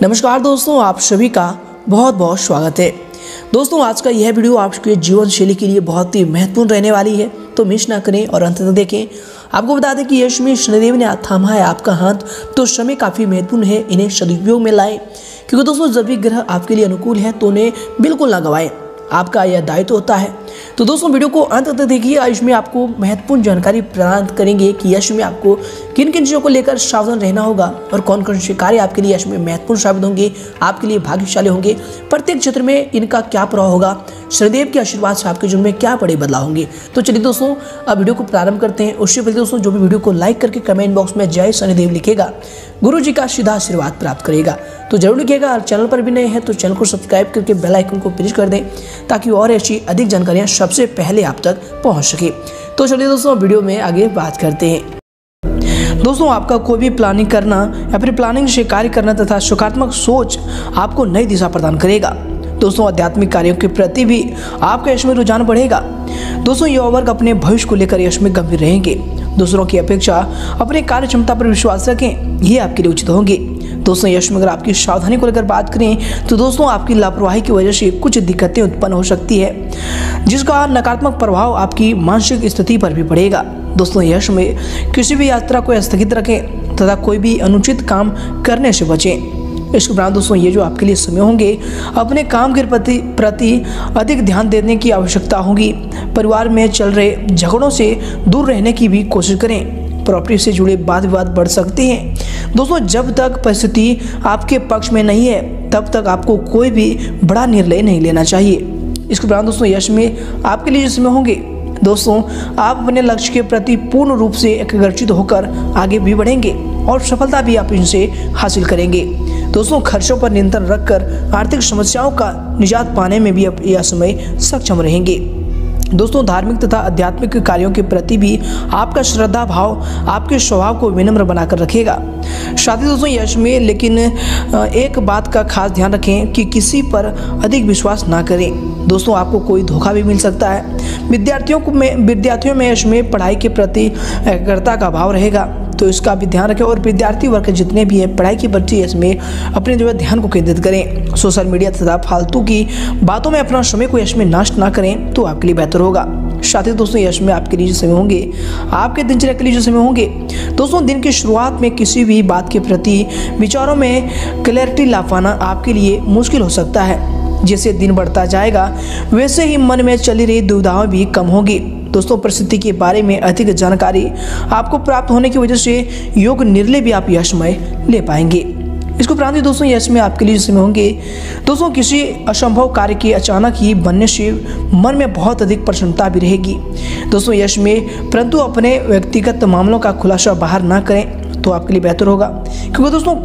नमस्कार दोस्तों, आप सभी का बहुत बहुत स्वागत है। दोस्तों, आज का यह वीडियो आपके जीवन शैली के लिए बहुत ही महत्वपूर्ण रहने वाली है, तो मिस ना करें और अंत तक देखें। आपको बता दें कि यश में शनिदेव ने थामा है आपका हाथ, तो समय काफ़ी महत्वपूर्ण है, इन्हें सदुपयोग में लाएं। क्योंकि दोस्तों, जब भी ग्रह आपके लिए अनुकूल है तो उन्हें बिल्कुल ना गवाएं, आपका यह दायित्व होता है। तो दोस्तों, वीडियो को अंत तक देखिए। आज में आपको महत्वपूर्ण जानकारी प्रदान करेंगे कि यश में आपको किन किन चीज़ों को लेकर सावधान रहना होगा और कौन कौन से कार्य आपके लिए यश में महत्वपूर्ण साबित होंगे, आपके लिए भाग्यशाली होंगे, प्रत्येक क्षेत्र में इनका क्या प्रभाव होगा, शनिदेव के आशीर्वाद से आपके जीवन में क्या बड़े बदलाव होंगे। तो चलिए दोस्तों, अब वीडियो को प्रारंभ करते हैं। उससे पहले दोस्तों, जो भी वीडियो को लाइक करके कमेंट बॉक्स में जय शनिदेव लिखेगा, गुरु जी का सीधा आशीर्वाद प्राप्त करेगा। तो जरूर लिखिएगा। और चैनल पर भी नए हैं तो चैनल को सब्सक्राइब करके बेल आइकन को प्रेस कर दें, ताकि और ऐसी अधिक जानकारियां सबसे पहले आप तक पहुंच सके। तो चलिए दोस्तों, वीडियो में आगे बात करते हैं। दोस्तों, आपका कोई भी प्लानिंग करना या फिर प्लानिंग से कार्य करना तथा सकारात्मक सोच आपको नई दिशा प्रदान करेगा। दोस्तों, आध्यात्मिक कार्यों के प्रति भी आपका यश में रुझान बढ़ेगा। दोस्तों, युवा वर्ग अपने भविष्य को लेकर यश में गंभीर रहेंगे। दूसरों की अपेक्षा अपने कार्य क्षमता पर विश्वास रखें, ये आपके लिए उचित होंगे। दोस्तों, यश में अगर आपकी सावधानी को लेकर बात करें तो दोस्तों, आपकी लापरवाही की वजह से कुछ दिक्कतें उत्पन्न हो सकती है, जिसका नकारात्मक प्रभाव आपकी मानसिक स्थिति पर भी पड़ेगा। दोस्तों, यश में किसी भी यात्रा को स्थगित रखें तथा कोई भी अनुचित काम करने से बचें। इसके उपरांत दोस्तों, ये जो आपके लिए समय होंगे, अपने काम के प्रति अधिक ध्यान देने की आवश्यकता होगी। परिवार में चल रहे झगड़ों से दूर रहने की भी कोशिश करें। प्रॉपर्टी से जुड़े वाद विवाद बढ़ सकते हैं। दोस्तों, जब तक परिस्थिति आपके पक्ष में नहीं है तब तक आपको कोई भी बड़ा निर्णय नहीं लेना चाहिए। इसके उपरांत दोस्तों, यश में आपके लिए जिसमें होंगे, दोस्तों आप अपने लक्ष्य के प्रति पूर्ण रूप से एकाग्रचित होकर आगे भी बढ़ेंगे और सफलता भी आप इनसे हासिल करेंगे। दोस्तों, खर्चों पर नियंत्रण रखकर आर्थिक समस्याओं का निजात पाने में भी आप यह समय सक्षम रहेंगे। दोस्तों, धार्मिक तथा आध्यात्मिक कार्यों के प्रति भी आपका श्रद्धा भाव आपके स्वभाव को विनम्र बनाकर रखेगा। साथ ही दोस्तों, यश में लेकिन एक बात का खास ध्यान रखें कि किसी पर अधिक विश्वास ना करें। दोस्तों, आपको कोई धोखा भी मिल सकता है। विद्यार्थियों में यश में पढ़ाई के प्रति एकाग्रता का भाव रहेगा, तो इसका भी ध्यान रखें। और विद्यार्थी वर्ग जितने भी हैं, पढ़ाई की प्रति इसमें अपने जो है ध्यान को केंद्रित करें। सोशल मीडिया तथा फालतू की बातों में अपना समय को यश में नष्ट ना करें, तो आपके लिए बेहतर होगा। साथ ही दोस्तों, यश में आपके लिए जो समय होंगे, आपके दिनचर्या के लिए जो समय होंगे, दोस्तों दिन की शुरुआत में किसी भी बात के प्रति विचारों में क्लैरिटी ला पाना आपके लिए मुश्किल हो सकता है। जैसे दिन बढ़ता जाएगा वैसे ही मन में चली रही दुविधाएं भी कम होगी। दोस्तों, परिस्थिति के बारे में अधिक जानकारी आपको प्राप्त होने की वजह से योग्य निर्णय भी आप यश में ले पाएंगे। इसको उपरांत दोस्तों, यश में आपके लिए जिसमें होंगे, दोस्तों किसी असंभव कार्य के अचानक ही बनने से मन में बहुत अधिक प्रसन्नता भी रहेगी। दोस्तों, यश में परंतु अपने व्यक्तिगत मामलों का खुलासा बाहर ना करें, तो आपके लिए बेहतर होगा। क्योंकि दोस्तों,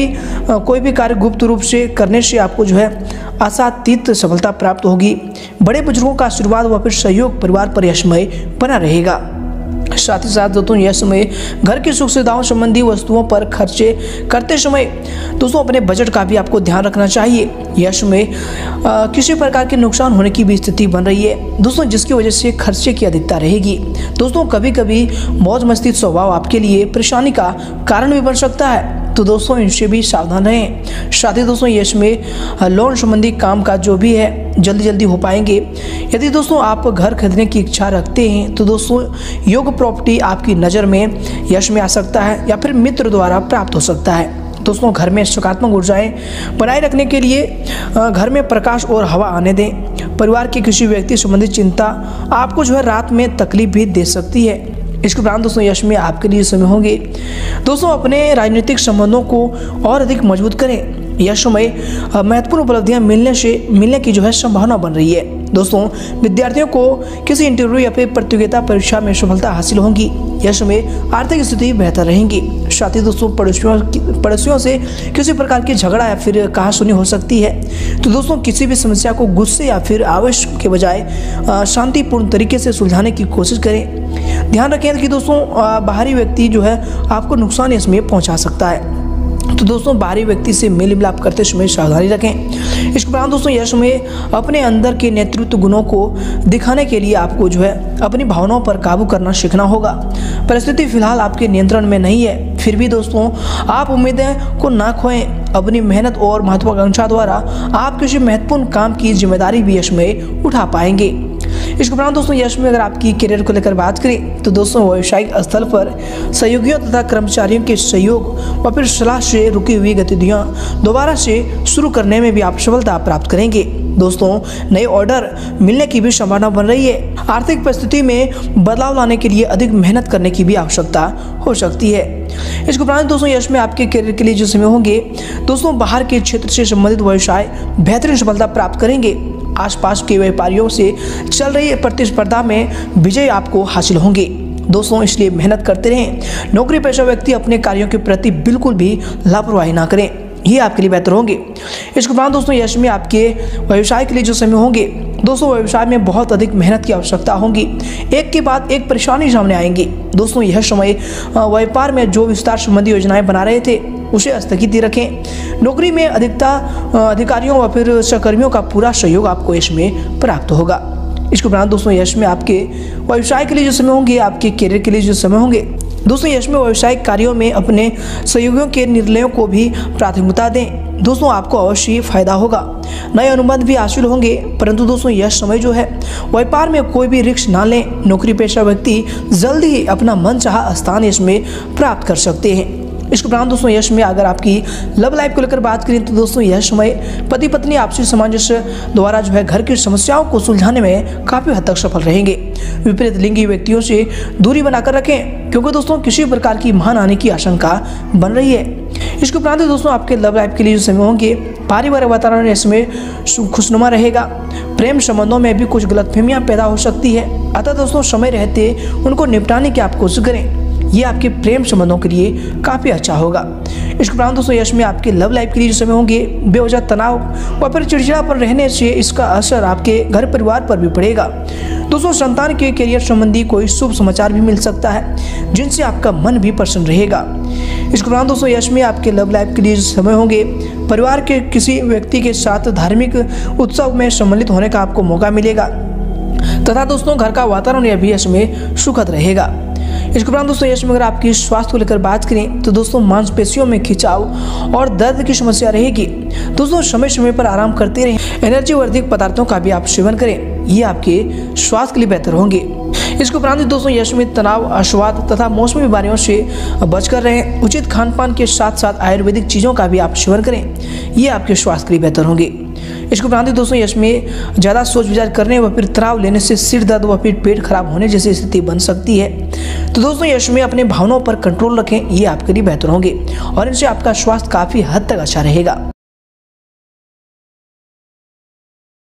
कोई भी कार्य गुप्त रूप से करने से आपको जो है आशातीत सफलता प्राप्त होगी। बड़े बुजुर्गों का आशीर्वाद व फिर सहयोग परिवार पर यशमय बना रहेगा। साथ ही साथ दोस्तों, यह समय घर की सुख सुविधाओं संबंधी वस्तुओं पर खर्चे करते समय दोस्तों अपने बजट का भी आपको ध्यान रखना चाहिए। यह समय किसी प्रकार के नुकसान होने की भी स्थिति बन रही है दोस्तों, जिसकी वजह से खर्चे की अधिकता रहेगी। दोस्तों, कभी कभी मौज मस्ती स्वभाव आपके लिए परेशानी का कारण भी बन सकता है, तो दोस्तों इनसे भी सावधान रहें। साथ ही दोस्तों, यश में लोन संबंधी काम काज जो भी है जल्दी हो पाएंगे। यदि दोस्तों आप घर खरीदने की इच्छा रखते हैं तो दोस्तों योग्य प्रॉपर्टी आपकी नज़र में यश में आ सकता है या फिर मित्र द्वारा प्राप्त हो सकता है। दोस्तों, घर में सकारात्मक ऊर्जाएं बनाए रखने के लिए घर में प्रकाश और हवा आने दें। परिवार के किसी व्यक्ति संबंधित चिंता आपको जो है रात में तकलीफ भी दे सकती है। इसके उपरांत दोस्तों, यश में आपके लिए समय होंगे, दोस्तों अपने राजनीतिक संबंधों को और अधिक मजबूत करें। यह समय महत्वपूर्ण उपलब्धियां मिलने की जो है संभावना बन रही है। दोस्तों, विद्यार्थियों को किसी इंटरव्यू या फिर प्रतियोगिता परीक्षा में सफलता हासिल होगी। यह समय आर्थिक स्थिति बेहतर रहेंगी। साथ ही दोस्तों, पड़ोसियों से किसी प्रकार की झगड़ा या फिर कहासुनी हो सकती है, तो दोस्तों किसी भी समस्या को गुस्से या फिर आवेश के बजाय शांतिपूर्ण तरीके से सुलझाने की कोशिश करें। ध्यान रखें कि दोस्तों बाहरी व्यक्ति जो है आपको नुकसान इसमें पहुंचा सकता है। तो दोस्तों बाहरी व्यक्ति से मेल मिलाप करते समय सावधानी रखें। इसके उपरांत दोस्तों यश में अपने अंदर के नेतृत्व गुणों को दिखाने के लिए आपको जो है अपनी भावनाओं पर काबू करना सीखना होगा। परिस्थिति फिलहाल आपके नियंत्रण में नहीं है, फिर भी दोस्तों आप उम्मीदें को ना खोएं। अपनी मेहनत और महत्वाकांक्षा द्वारा आप किसी महत्वपूर्ण काम की जिम्मेदारी भी यश में उठा पाएंगे। इसके उपरांत दोस्तों यश में अगर आपकी करियर को लेकर बात करें तो दोस्तों व्यावसायिक स्थल पर सहयोगियों तथा कर्मचारियों के सहयोग व फिर सलाह से रुकी हुई गतिविधियां दोबारा से शुरू करने में भी आप सफलता प्राप्त करेंगे। दोस्तों नए ऑर्डर मिलने की भी संभावना बन रही है। आर्थिक परिस्थिति में बदलाव लाने के लिए अधिक मेहनत करने की भी आवश्यकता हो सकती है। इसके उपरांत दोस्तों यश में आपके करियर के लिए जो समय होंगे दोस्तों बाहर के क्षेत्र से संबंधित व्यवसाय बेहतरीन सफलता प्राप्त करेंगे। आसपास के व्यापारियों से चल रही प्रतिस्पर्धा में विजय आपको हासिल होंगे। दोस्तों इसलिए मेहनत करते रहें। नौकरी पेशा व्यक्ति अपने कार्यों के प्रति बिल्कुल भी लापरवाही ना करें, ये आपके लिए बेहतर होंगे। इसके उपरांत दोस्तों यश में आपके व्यवसाय के लिए जो समय होंगे दोस्तों व्यवसाय में बहुत अधिक मेहनत की आवश्यकता होगी। एक के बाद एक परेशानी सामने आएंगी। दोस्तों यह समय व्यापार में जो विस्तार संबंधी योजनाएं बना रहे थे उसे स्थगित रखें। नौकरी में अधिकारियों व फिर सहकर्मियों का पूरा सहयोग आपको इसमें प्राप्त होगा। इसके उपरांत दोस्तों यश में आपके व्यवसाय के लिए जो समय होंगे, आपके करियर के लिए जो समय होंगे दोस्तों यश में व्यावसायिक कार्यों में अपने सहयोगियों के निर्णयों को भी प्राथमिकता दें। दोस्तों आपको अवश्य फायदा होगा। नए अनुबंध भी हासिल होंगे, परंतु दोस्तों यह समय जो है व्यापार में कोई भी रिस्क ना लें। नौकरी पेशा व्यक्ति जल्दी ही अपना मनचाहा स्थान इसमें प्राप्त कर सकते हैं। इसके उपरांत दोस्तों यश में अगर आपकी लव लाइफ को लेकर बात करें तो दोस्तों यह समय पति पत्नी आपसी सामंजस्य द्वारा जो है घर की समस्याओं को सुलझाने में काफी हद तक सफल रहेंगे। विपरीत लिंगी व्यक्तियों से दूरी बनाकर रखें, क्योंकि दोस्तों किसी प्रकार की महान आने की आशंका बन रही है। इसके उपरांत दोस्तों आपके लव लाइफ के लिए जो समय होंगे पारिवारिक वातावरण इसमें खुशनुमा रहेगा। प्रेम संबंधों में भी कुछ गलतफहमियां पैदा हो सकती है, अतः दोस्तों समय रहते उनको निपटाने की आप कोशिश करें, ये आपके प्रेम संबंधों के लिए काफ़ी अच्छा होगा। इसके उपरांत दोस्तों यश में आपके लव लाइफ के लिए जो समय होंगे बेवजह तनाव व फिर चिड़चिड़ापन रहने से इसका असर आपके घर परिवार पर भी पड़ेगा। दोस्तों संतान के करियर संबंधी कोई शुभ समाचार भी मिल सकता है जिनसे आपका मन भी प्रसन्न रहेगा। इसके उपरांत दोस्तों यश में आपके लव लाइफ के लिए जो समय होंगे परिवार के किसी व्यक्ति के साथ धार्मिक उत्सव में सम्मिलित होने का आपको मौका मिलेगा तथा दोस्तों घर का वातावरण यह भी इसमें सुखद रहेगा। इसके उपरांत दोस्तों यश में अगर आपकी स्वास्थ्य को लेकर बात करें तो दोस्तों मांसपेशियों में खिंचाव और दर्द की समस्या रहेगी। दोस्तों समय समय पर आराम करते रहें। एनर्जी वर्धक पदार्थों का भी आप सेवन करें, ये आपके स्वास्थ्य के लिए बेहतर होंगे। इसके उपरांत दोस्तों यश में तनाव, अश्वाद तथा मौसमी बीमारियों से बचकर रहें। उचित खान पान के साथ साथ आयुर्वेदिक चीज़ों का भी आप सेवन करें, ये आपके स्वास्थ्य के लिए बेहतर होंगे। इसके उपरांत दोस्तों यश में ज़्यादा सोच विचार करने व फिर तनाव लेने से सिर दर्द व फिर पेट खराब होने जैसी स्थिति बन सकती है। तो दोस्तों यश में अपने भावनाओं पर कंट्रोल रखें, ये आपके लिए बेहतर होंगे और इनसे आपका स्वास्थ्य काफ़ी हद तक अच्छा रहेगा।